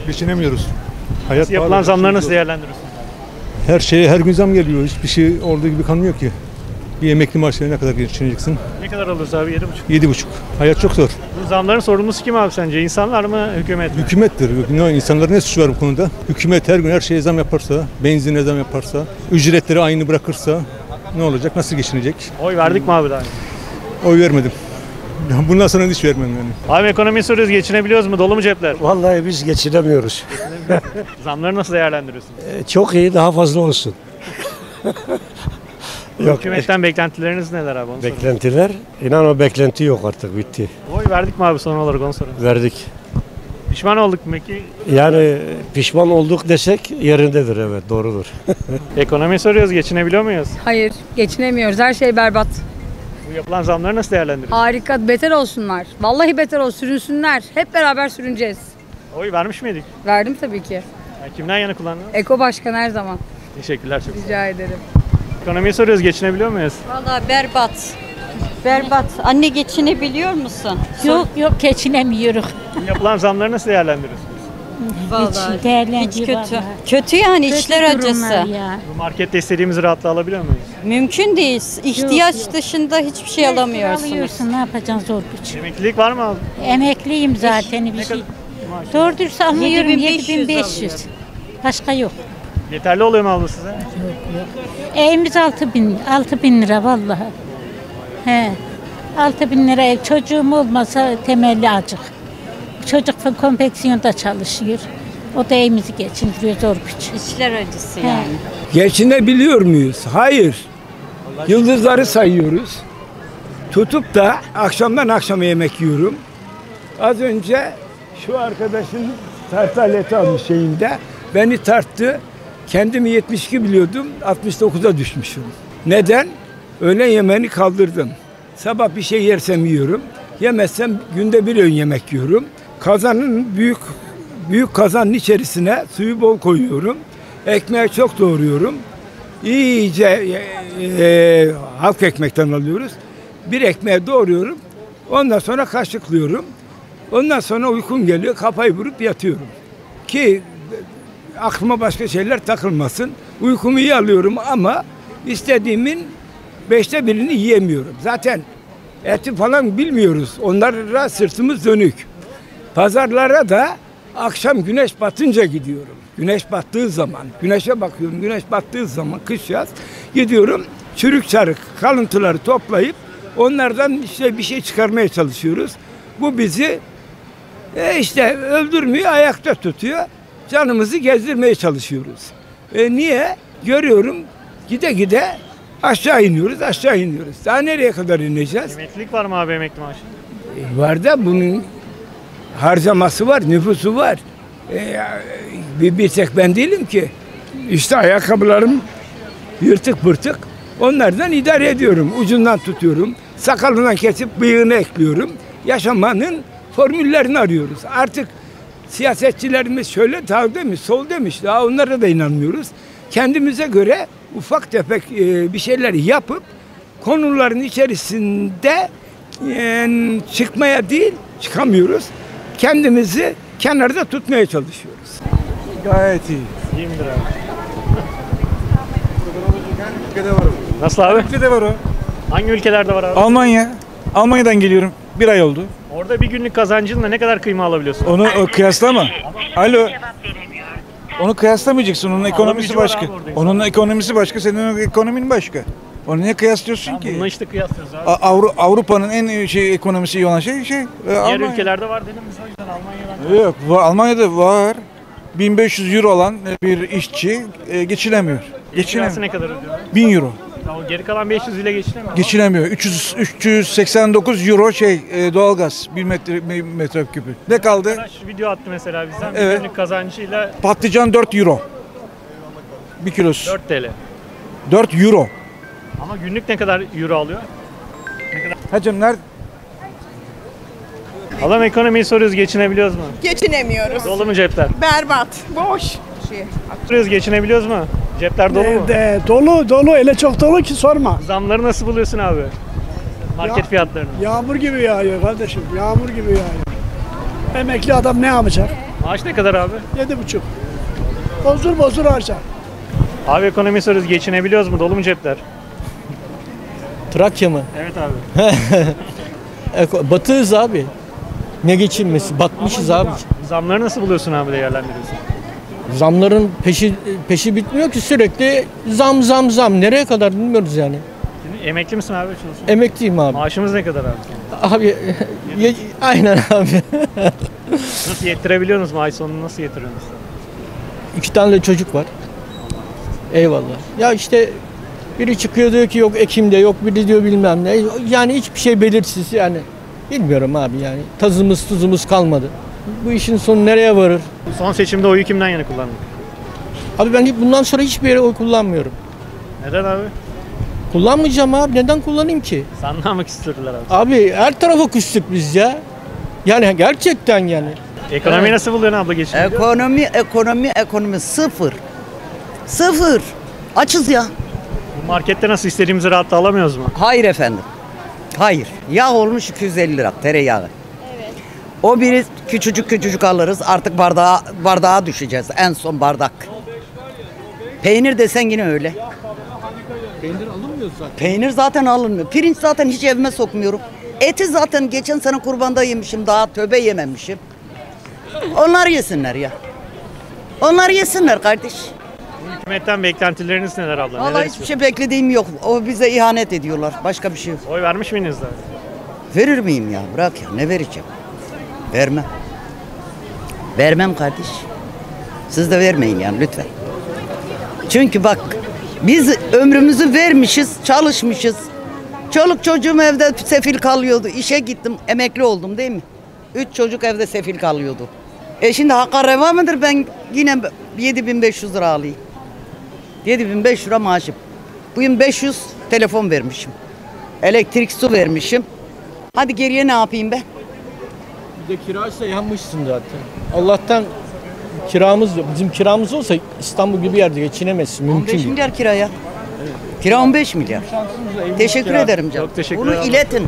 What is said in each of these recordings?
Geçinemiyoruz. Hayat Yapılan pahalı, zamları her şey nasıl zor. değerlendiriyorsunuz? Her şeye her gün zam geliyor. Hiçbir şey olduğu gibi kalmıyor ki. Bir emekli maaşıyla ne kadar geçineceksin? Ne kadar alırız abi? 7,5. 7,5. Hayat çok zor. Bu zamların sorumlusu kim abi sence? İnsanlar mı, hükümet mi? Hükümettir. İnsanların ne suçu var bu konuda? Hükümet her gün her şeye zam yaparsa, benzine zam yaparsa, ücretleri aynı bırakırsa ne olacak? Nasıl geçinecek? Oy verdik mi abi daha önce? Oy vermedim. Bundan sonra hiç vermem yani. Abi ekonomiyi soruyoruz. Geçinebiliyoruz mu? Dolu mu cepler? Vallahi biz geçinemiyoruz. Zamları nasıl değerlendiriyorsunuz? Çok iyi, daha fazla olsun. Yok, Hükümetten beklentileriniz neler abi? Onu sorayım. beklentiler, inan o beklenti yok artık, bitti. Oy verdik mi abi son olarak onu sorayım. Verdik. Pişman olduk mu peki? Yani pişman olduk desek yerindedir, evet, doğrudur. Ekonomiyi soruyoruz. Geçinebiliyor muyuz? Hayır, geçinemiyoruz. Her şey berbat. Bu yapılan zamları nasıl değerlendiriyorsunuz? Harika, beter olsunlar. Vallahi beter olsun, sürünsünler. Hep beraber sürüneceğiz. Oy vermiş miydik? Verdim tabii ki. Yani kimden yana kullandınız? Eko Başkan her zaman. Teşekkürler çok. Rica ederim. Ekonomiyi soruyoruz. Geçinebiliyor muyuz? Vallahi berbat. Berbat. Anne geçinebiliyor musun? Yok geçinemiyoruz. Bu yapılan zamları nasıl değerlendiriyorsunuz? Vallahi Hiç hiç kötü. Kötü yani işler acısı. Ya. Bu markette istediğimiz rahatlığı alabiliyor muyuz? Mümkün değil. İhtiyaç yok. dışında hiçbir şey alamıyorsunuz. Alıyorsun, ne yapacaksın, zor güç. Emeklilik var mı abi? Emekliyim zaten, bir Ne şey. kadar maaş? Doğru dürüst alıyorum, 7500 7500. Başka yok. Yeterli oluyor mu abla size? Evimiz 6.000 lira vallahi. He. 6.000 lira ev. Çocuğum olmasa temelli acık. Çocuk konfeksiyonda çalışıyor. O da evimizi geçindiriyor, zor güç. İşler acısı He. yani. Geçinebiliyor muyuz? Hayır. Yıldızları sayıyoruz. Tutup da akşamdan akşama yemek yiyorum. Az önce şu arkadaşın tartı aleti almış şeyinde. Beni tarttı. Kendimi 72 biliyordum. 69'a düşmüşüm. Neden? Öğlen yemeğini kaldırdım. Sabah bir şey yersem yiyorum. Yemezsem günde bir öğün yemek yiyorum. Kazanın büyük kazanın içerisine suyu bol koyuyorum. Ekmeği çok doğruyorum. İyice halk ekmekten alıyoruz. Bir ekmeği doğruyorum. Ondan sonra kaşıklıyorum. Ondan sonra uykum geliyor. Kafayı vurup yatıyorum. Ki aklıma başka şeyler takılmasın. Uykumu iyi alıyorum ama istediğimin 1/5'ini yiyemiyorum. Zaten eti falan bilmiyoruz. Onlara sırtımız dönük. Pazarlara da akşam güneş batınca gidiyorum. Güneş battığı zaman, güneşe bakıyorum. Güneş battığı zaman kış yaz gidiyorum. Çürük çarık kalıntıları toplayıp onlardan işte bir şey çıkarmaya çalışıyoruz. Bu bizi işte öldürmüyor, ayakta tutuyor. Canımızı gezdirmeye çalışıyoruz. Niye? Görüyorum gide gide aşağı iniyoruz. Daha nereye kadar ineceğiz? Emeklilik var mı abi, emekli maaşı? Var da bunun harcaması var, nüfusu var. Bir tek ben değilim ki. İşte ayakkabılarım yırtık pırtık. Onlardan idare ediyorum. Ucundan tutuyorum. Sakalından kesip bıyığını ekliyorum. Yaşamanın formüllerini arıyoruz. Artık siyasetçilerimiz şöyle sağ demiş, sol demiş. Daha onlara da inanmıyoruz. Kendimize göre ufak tefek bir şeyler yapıp konuların içerisinde çıkmaya değil, çıkamıyoruz. Kendimizi kenarda tutmaya çalışıyoruz. Gayet iyi. 20 lira abi. Ülkede var o. Nasıl abi? Ülkede var o. Hangi ülkelerde var abi? Almanya. Almanya'dan geliyorum. Bir ay oldu. Orada bir günlük kazancınla ne kadar kıyma alabiliyorsun? Onu kıyaslama. Alo. Onu kıyaslamayacaksın. Onun ekonomisi gücü var başka. abi orada Onun ekonomisi başka. Senin ekonomin başka. Onu niye kıyaslıyorsun ki? Bununla işte kıyaslıyoruz abi. Avrupa'nın en ekonomisi iyi olan şey Diğer Almanya. ülkelerde var dedim biz, o yüzden Almanya'dan. Yok, Almanya'da var. 1500 euro olan bir işçi geçinemiyor. Kirası ne kadar ödüyor? 1000 euro. Ya o geri kalan 500 ile geçinemiyor. Geçinemiyor. 389 euro doğalgaz bir metreküpü. Ne kaldı? Arkadaş video attı mesela bizden. Bir Evet. günlük kazancıyla Patlıcan 4 euro. 1 kilosu. 4 TL. 4 euro. Ama günlük ne kadar euro alıyor? Hacım nerede? Adam ekonomiyi soruyoruz, geçinebiliyoruz mu? Geçinemiyoruz. Dolu mu cepler? Berbat, boş. Soruyoruz, geçinebiliyoruz mu? Cepler dolu mu? Dolu öyle çok dolu ki sorma. Zamları nasıl buluyorsun abi? Market fiyatlarını. Yağmur gibi yağıyor kardeşim, yağmur gibi yağıyor. Emekli adam ne yapacak? Maaş ne kadar abi? 7,5. Bozdur bozdur harcar. Abi ekonomi soruyoruz. Geçinebiliyoruz mu? Dolu mu cepler? Trakya mı? Evet abi. Batığız abi. Ne geçinmesi? Batmışız abi. Zamları nasıl buluyorsun abi, değerlendiriyorsun? Zamların peşi bitmiyor ki, sürekli zam. Nereye kadar bilmiyoruz yani. Şimdi emekli misin abi? Çalışıyorsun. Emekliyim abi. Maaşımız ne kadar abi? Abi aynen abi. Nasıl yettirebiliyorsunuz, maaş sonunu nasıl yetiriyorsunuz? 2 tane de çocuk var. Eyvallah. Ya işte biri çıkıyor diyor ki yok Ekim'de, yok biri diyor bilmem ne. Yani hiçbir şey belirsiz yani. Bilmiyorum abi yani. Tazımız tuzumuz kalmadı. Bu işin sonu nereye varır? Son seçimde oyu kimden yana kullandın? Abi ben bundan sonra hiçbir yere oy kullanmıyorum. Neden abi? Kullanmayacağım abi. Neden kullanayım ki? Sandığa mı küstürdüler abi? Abi her tarafa küstük biz ya. Yani gerçekten yani. Ekonomiyi nasıl buluyorsun abla, geçinebiliyor? Ekonomi sıfır. Sıfır. Açız ya. Bu markette nasıl istediğimizi rahatla alamıyoruz mu? Hayır efendim. Hayır. Yağ olmuş 250 lira tereyağı. O biri küçücük alırız. Artık bardağa düşeceğiz. En son bardak. Peynir desen yine öyle. Peynir alınmıyor zaten. Peynir zaten alınmıyor. Pirinç zaten hiç evime sokmuyorum. Eti zaten geçen sene kurbanda yemişim. Daha tövbe yememişim. Onlar yesinler ya. Onlar yesinler kardeş. Hükümetten beklentileriniz neler abla? Neler Vallahi hiçbir istiyorsun? şey beklediğim yok. O bize ihanet ediyorlar. Başka bir şey yok. Oy vermiş miydiniz daha? Verir miyim ya? Bırak ya. Ne vereceğim? Vermem. Vermem kardeş. Siz de vermeyin yani lütfen. Çünkü bak biz ömrümüzü vermişiz, çalışmışız. Çoluk çocuğum evde sefil kalıyordu. İşe gittim, emekli oldum değil mi? 3 çocuk evde sefil kalıyordu. Şimdi hakka reva mıdır ben yine 7.500 lira alayım. 7.500 lira maaşım. Bugün 500 telefon vermişim. Elektrik, su vermişim. Hadi geriye ne yapayım ben? Bir de kiraysa yanmışsın zaten. Allah'tan kiramız yok. Bizim kiramız olsa İstanbul gibi yerde geçinemezsin. Mümkün 15 değil. milyar kiraya. Kira 15 milyar. Teşekkür ederim canım. Çok teşekkür Bunu ederim. iletin.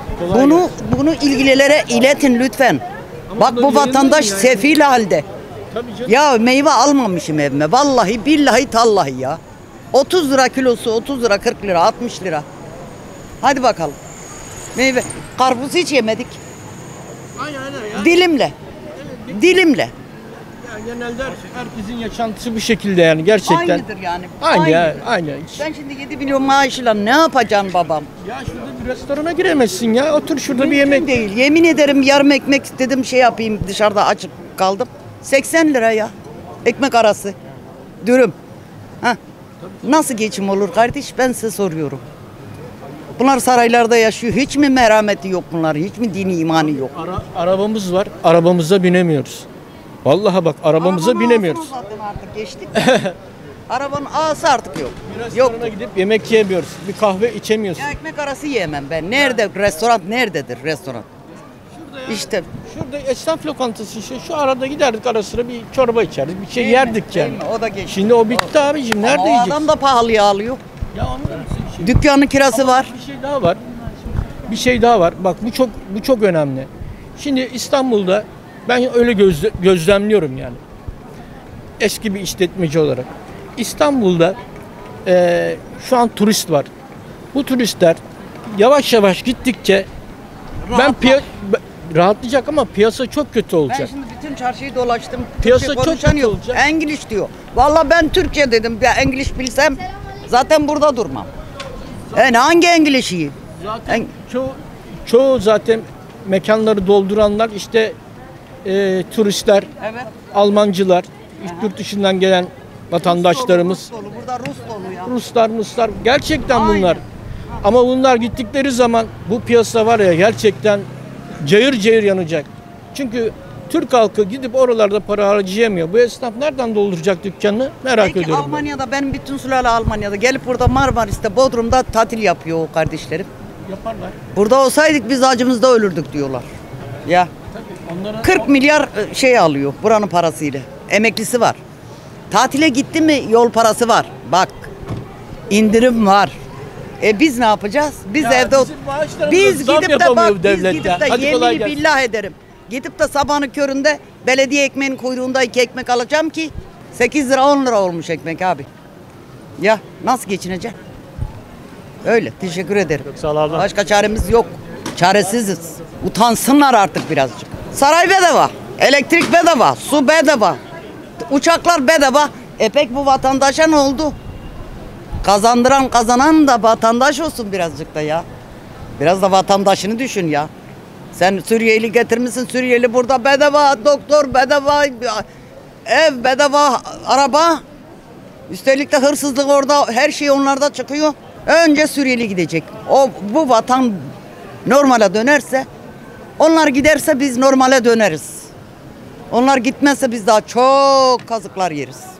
Bunu ilgililere iletin lütfen. Bak bu vatandaş sefil halde. Tabii canım. Ya meyve almamışım evime. Vallahi billahi tallahi ya. 30 lira kilosu, 30 lira, 40 lira, 60 lira. Hadi bakalım. Meyve. Karpuz hiç yemedik. Aynen ya. Dilimle. Dilimle. Yani genelde herkesin yaşantısı bu şekilde yani gerçekten. Aynıdır yani. Aynı ya, Aynıdır. aynı. Ben şimdi 7 milyon maaşıyla ne yapacaksın babam? Ya şurada bir restorana giremezsin ya. Otur şurada bir Mümkün yemek. değil. Yemin ederim yarım ekmek istedim şey yapayım dışarıda açık kaldım. 80 lira ya. Ekmek arası. Dürüm. Heh. Nasıl geçim olur kardeş? Ben size soruyorum. Bunlar saraylarda yaşıyor. Hiç mi merhameti yok bunlar? Hiç mi dini imanı yok? Arabamız var. Arabamıza binemiyoruz. Vallahi bak arabamıza Arabanın binemiyoruz. ağasına zaten artık geçtik. Arabanın ağası artık yok. Restorana gidip yemek yiyemiyoruz. Bir kahve içemiyorsun. Ya ekmek arası yiyemem ben. Nerede? Restoran nerededir restoran? İşte. Şurada esnaf lokantası işte şu arada giderdik ara sıra bir çorba içerdik. Bir şey yerdik yani. Değil mi? O da geçti. Şimdi o bitti abicim. Nerede Ama o yiyeceksin? adam da pahalıya alıyor. Ya anladım. Dükkanın kirası var. Bir şey daha var. Bir şey daha var. Bak bu çok önemli. Şimdi İstanbul'da ben öyle gözlemliyorum yani. Eski bir işletmeci olarak. İstanbul'da şu an turist var. Bu turistler yavaş yavaş gittikçe rahatlayacak ama piyasa çok kötü Ben olacak. şimdi bütün çarşıyı dolaştım. Piyasa Türkçe çok konuşan kötü yok. olacak. İngiliz diyor. Vallahi ben Türkçe dedim. Ya İngiliz bilsem zaten burada durmam. Hangi İngiliz iyi? Zaten çoğu zaten mekanları dolduranlar işte turistler, Evet. Almancılar, yurt dışından gelen vatandaşlarımız, Rus dolu. Burada Rus dolu ya. Ruslar gerçekten Aynen. bunlar. Ama bunlar gittikleri zaman bu piyasa var ya gerçekten cayır cayır yanacak. Çünkü Türk halkı gidip oralarda para harcayamıyor. Bu esnaf nereden dolduracak dükkanını merak Peki ediyorum. Almanya'da benim bütün sülale Almanya'da gelip burada Marmaris'te Bodrum'da tatil yapıyor o kardeşlerim. Yaparlar. Burada olsaydık biz acımızda ölürdük diyorlar. Ya. 40 milyar şey alıyor buranın parasıyla. Emeklisi var. Tatile gitti mi yol parası var. Bak. İndirim var. Biz ne yapacağız? Biz Ya evde bizim maaşlarımıza biz zam gidip de yapamıyor bak devlet biz ya. gidip de Hadi kolay yemin gelsin. billah ederim. Gidip de sabahın köründe belediye ekmeğinin kuyruğunda 2 ekmek alacağım ki 8 lira 10 lira olmuş ekmek abi. Ya nasıl geçineceğim? Öyle. Teşekkür ederim. Çok sağ ol abla. Başka çaremiz yok. Çaresiziz. Utansınlar artık birazcık. Saray bedava, elektrik bedava, su bedava, uçaklar bedava. Pek bu vatandaşa ne oldu? Kazandıran kazanan da vatandaş olsun birazcık da ya. Biraz da vatandaşını düşün ya. Sen Suriyeli getirmişsin, Suriyeli burada bedava, doktor bedava, ev bedava, araba. Üstelik de hırsızlık orada, her şey onlarda çıkıyor. Önce Suriyeli gidecek. Bu vatan normale dönerse, onlar giderse biz normale döneriz. Onlar gitmezse biz daha çok kazıklar yeriz.